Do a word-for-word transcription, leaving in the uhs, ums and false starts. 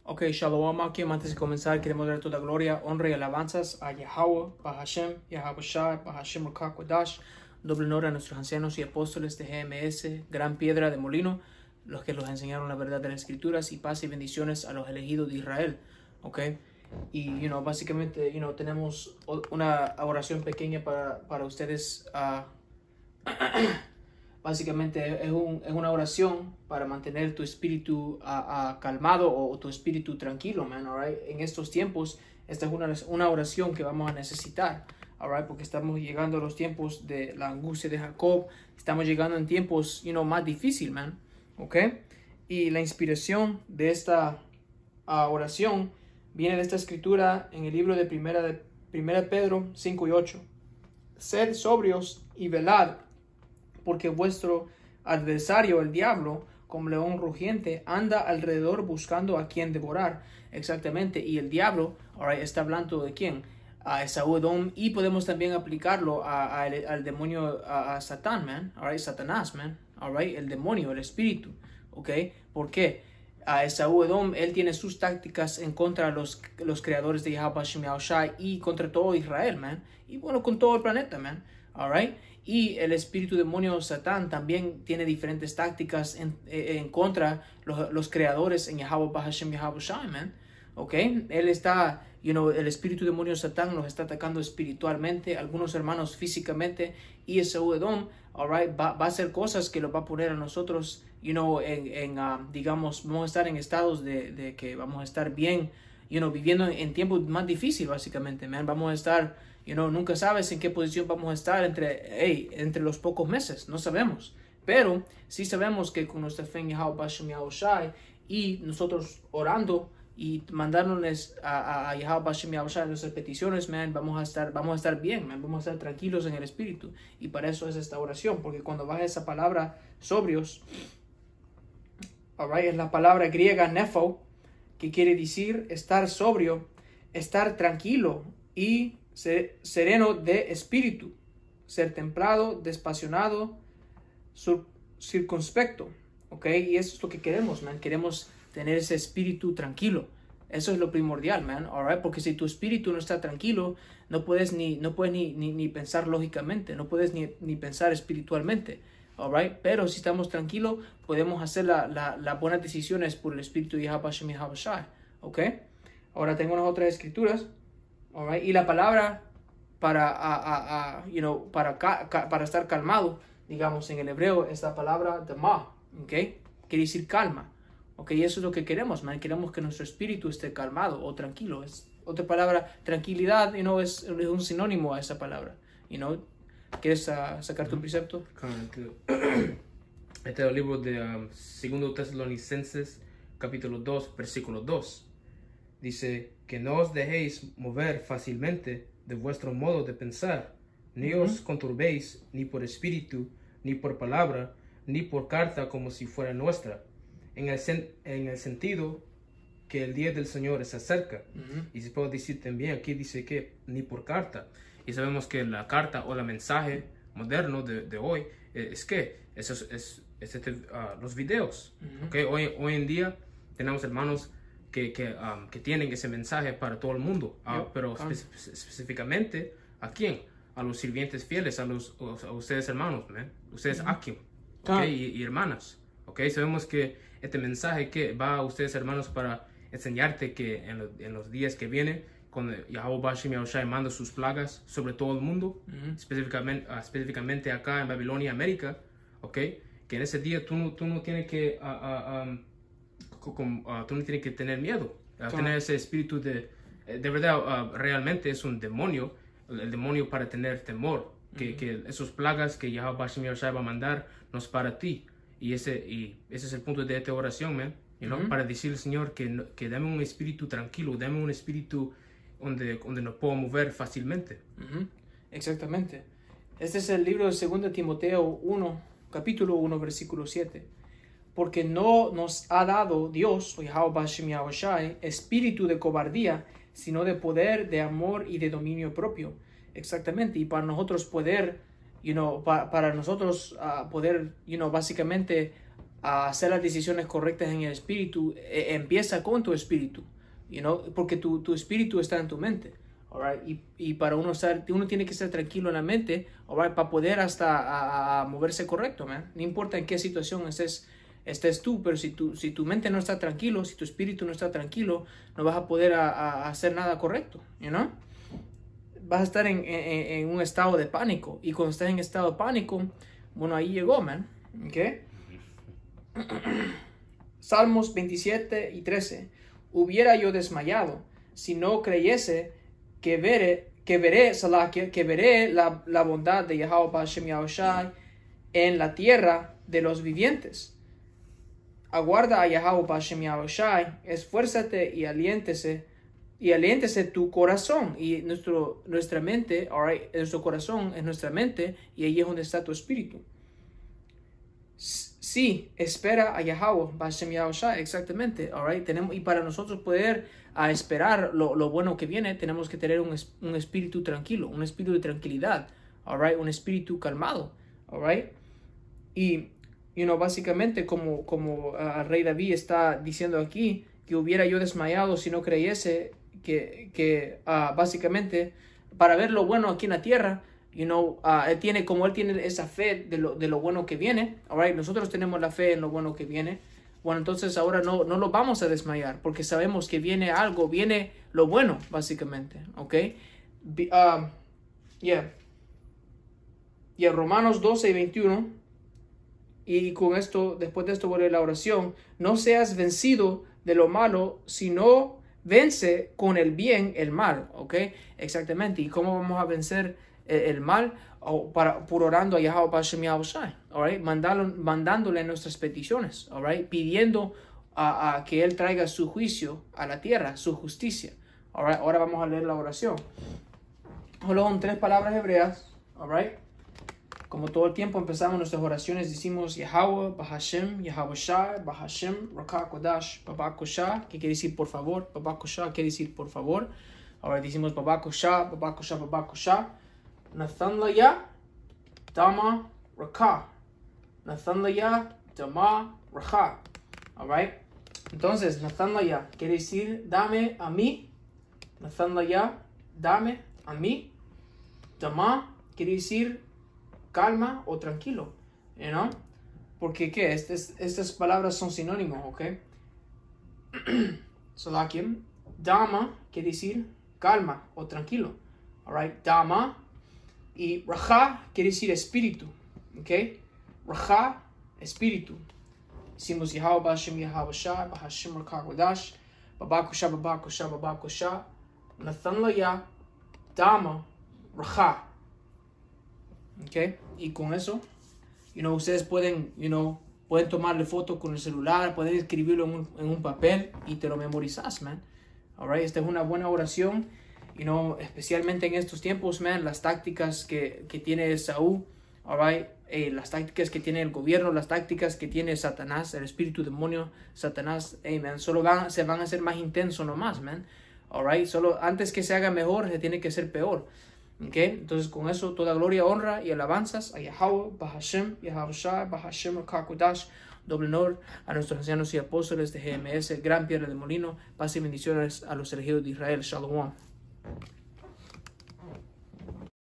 Ok, Shalom aquí. Antes de comenzar, queremos dar toda gloria, honra y alabanzas a Yahweh, Bahashem, Yahweh Shai, Bahashem Rukakwadash. Doble honor a nuestros ancianos y apóstoles de G M S, Gran Piedra de Molino, los que nos enseñaron la verdad de las Escrituras, y paz y bendiciones a los elegidos de Israel. Ok, y, you know, básicamente, you know, tenemos una oración pequeña para, para ustedes. Uh, Básicamente es, un, es una oración para mantener tu espíritu uh, uh, calmado o tu espíritu tranquilo, man, all right? En estos tiempos, esta es una, una oración que vamos a necesitar, all right? Porque estamos llegando a los tiempos de la angustia de Jacob, estamos llegando en tiempos, you know, más difíciles, man, ¿ok? Y la inspiración de esta uh, oración viene de esta escritura en el libro de Primera de Primera Pedro cinco y ocho. Sed sobrios y velad, porque vuestro adversario, el diablo, como león rugiente, anda alrededor buscando a quien devorar. Exactamente. Y el diablo, all right, está hablando de quién? A Esaú Edom. Y podemos también aplicarlo a, a, al, al demonio, a, a Satán, man. All right, Satanás, man. All right, el demonio, el espíritu. ¿Ok? ¿Por qué? A Esaú Edom, él tiene sus tácticas en contra de los, los creadores de Yahweh Hashem Yahushai y contra todo Israel, man. Y bueno, con todo el planeta, man. All right. Y el espíritu demonio Satán también tiene diferentes tácticas en, en contra de los, los creadores en Yahweh Bahashem Yahweh Shai, man. ¿Ok? Él está, you know, el espíritu demonio Satán nos está atacando espiritualmente, algunos hermanos físicamente, y Esaú Edom, all right, va, va a hacer cosas que lo va a poner a nosotros, you know, en, en uh, digamos, vamos a estar en estados de, de que vamos a estar bien, you know, viviendo en, en tiempos más difíciles, básicamente, man. Vamos a estar, you know, nunca sabes en qué posición vamos a estar entre, hey, entre los pocos meses, no sabemos. Pero sí sabemos que con nuestra fe en Yahweh Hashem Yahushai y nosotros orando y mandándoles a, a, a Yahweh Hashem Yahushai nuestras peticiones, man, vamos a estar, vamos a estar bien, man, vamos a estar tranquilos en el espíritu. Y para eso es esta oración, porque cuando baja esa palabra sobrios, all right, es la palabra griega nepho, que quiere decir estar sobrio, estar tranquilo y ser sereno de espíritu, ser templado, despasionado, circunspecto, ¿ok? Y eso es lo que queremos, man. Queremos tener ese espíritu tranquilo. Eso es lo primordial, man, all right? Porque si tu espíritu no está tranquilo, no puedes ni, no puedes ni, ni, ni pensar lógicamente, no puedes ni, ni pensar espiritualmente, all right? Pero si estamos tranquilos, podemos hacer la, la, las buenas decisiones por el espíritu de Yahweh Hashem Yahushai, ¿ok? Ahora tengo unas otras escrituras. All right. Y la palabra para, a, a, a, you know, para, ca, ca, para estar calmado, digamos en el hebreo, es la palabra dama, ¿okay? Quiere decir calma, ¿ok? Y eso es lo que queremos, man. Queremos que nuestro espíritu esté calmado o tranquilo. Es otra palabra, tranquilidad, you know, es, es un sinónimo a esa palabra, you know. ¿Quieres uh, sacar tu precepto? Este es el libro de um, Segundo Tesalonicenses, capítulo dos, versículo dos. Dice que no os dejéis mover fácilmente de vuestro modo de pensar, ni uh-huh. os conturbéis ni por espíritu, ni por palabra, ni por carta como si fuera nuestra, en el, sen en el sentido que el día del Señor se acerca. Uh-huh. Y se puede decir también, aquí dice que ni por carta. Y sabemos que la carta o el mensaje moderno de, de hoy eh, es que es, es, es, es este, uh, los videos. Uh-huh. ¿Okay? Hoy, hoy en día tenemos hermanos Que, que, um, que tienen ese mensaje para todo el mundo, uh, yep. pero espe específicamente ¿a quién? A los sirvientes fieles, a, los, a ustedes hermanos, man. Ustedes uh-huh. aquí, okay? y, y hermanas, okay? Sabemos que este mensaje que va a ustedes hermanos para enseñarte que en, lo, en los días que vienen, cuando Yahweh Hashem Yahushai manda sus plagas sobre todo el mundo, uh-huh. específicamente, uh, específicamente acá en Babilonia, América, okay? Que en ese día tú no, tú no tienes que uh, uh, um, Con, uh, tú no tienes que tener miedo, uh, claro. tener ese espíritu de, de verdad, uh, realmente es un demonio, el, el demonio para tener temor, que, uh-huh. que esos plagas que Yahweh Hashem Yahushai va a mandar no es para ti, y ese, y ese es el punto de esta oración, man, you know? uh-huh. Para decir al Señor que, que dame un espíritu tranquilo, dame un espíritu donde, donde nos puedo mover fácilmente. Uh-huh. Exactamente. Este es el libro de Segundo Timoteo uno, capítulo uno, versículo siete. Porque no nos ha dado Dios, o Yahweh Hashem Yahushai, espíritu de cobardía, sino de poder, de amor y de dominio propio. Exactamente. Y para nosotros poder, you know, para, para nosotros uh, poder, you know, básicamente a hacer las decisiones correctas en el espíritu, eh, empieza con tu espíritu, you know, porque tu, tu espíritu está en tu mente. Alright, y, y para uno estar, uno tiene que estar tranquilo en la mente, alright, para poder hasta a, a moverse correcto, man. No importa en qué situación estés, estés tú, pero si tu, si tu mente no está tranquilo, si tu espíritu no está tranquilo, no vas a poder a, a hacer nada correcto, you know? Vas a estar en, en, en un estado de pánico, y cuando estás en estado de pánico, bueno, ahí llegó, man, ¿ok? Salmos veintisiete y trece. Hubiera yo desmayado si no creyese que veré, que veré, Salakia, que veré la, la bondad de Yahweh Hashem Yahushai en la tierra de los vivientes. Aguarda a Yahweh Hashem Yahushai, esfuérzate y aliéntese, y aliéntese tu corazón. Y nuestro, nuestra mente, all right, nuestro corazón es nuestra mente, y ahí es donde está tu espíritu. Sí, espera a Yahweh Hashem Yahushai, exactamente, all right. Tenemos, y para nosotros poder a esperar lo, lo bueno que viene, tenemos que tener un, un espíritu tranquilo, un espíritu de tranquilidad, all right, un espíritu calmado, all right. Y, you know, básicamente como, como uh, el rey David está diciendo aquí, que hubiera yo desmayado si no creyese que, que uh, básicamente para ver lo bueno aquí en la tierra, you know, uh, él tiene, como él tiene esa fe de lo, de lo bueno que viene, all right, nosotros tenemos la fe en lo bueno que viene. Bueno, entonces ahora no, no lo vamos a desmayar, porque sabemos que viene algo, viene lo bueno, básicamente, ¿ok? Um, yeah. Y en Romanos doce y veintiuno, y con esto, después de esto voy a leer la oración, no seas vencido de lo malo, sino vence con el bien el mal, ¿ok? Exactamente. ¿Y cómo vamos a vencer el, el mal? O para, por orando a Yahweh Hashem Yahushai, all right? Mandándole, mandándole nuestras peticiones, all right? Pidiendo a, a que Él traiga su juicio a la tierra, su justicia. All right? Ahora vamos a leer la oración. Solo son tres palabras hebreas, all right? Como todo el tiempo empezamos nuestras oraciones, decimos Yahweh, Bahashem, Yahushai, Bahashem, Rakah Kodash, Babakosha, que quiere decir por favor, Babakosha, quiere decir por favor. Ahora decimos Babakosha, Babakosha, Babakosha. Nathan Laya, Dama, Rakah. Nathan Laya, Dama, Rakah. Alright. Entonces, Nathan Laya quiere decir dame a mí. Nathan Laya, dame a mí. Dama quiere decir calma o tranquilo. You know? Porque, ¿qué? Estas, estas palabras son sinónimos, ¿ok? Salakim. Dama quiere decir calma o tranquilo. Alright. Dama. Y Raja quiere decir espíritu, ¿ok? Raja, espíritu. Decimos Yahweh Hashem Yahushai, Bahashem Rakah Kodash, Babakosha, Babakosha, Babakosha, Nathan Laya, Dama, Raja. ¿Ok? Y con eso, you know, ustedes pueden, you know, pueden tomarle foto con el celular, pueden escribirlo en un, en un papel y te lo memorizas, man. Alright, esta es una buena oración. You know, especialmente en estos tiempos, man, las tácticas que, que tiene Saúl, all right, eh, las tácticas que tiene el gobierno, las tácticas que tiene Satanás, el espíritu demonio, Satanás, hey, man, solo van, se van a hacer más intensos nomás, man, all right, solo antes que se haga mejor, se tiene que ser peor, ok, entonces con eso, toda gloria, honra y alabanzas a Yahweh, Bahashem, Yahushai, Bahashem, Rakah Kodash, doble honor a nuestros ancianos y apóstoles de G M S, Gran Piedra de Molino, paz y bendiciones a los elegidos de Israel, Shalom.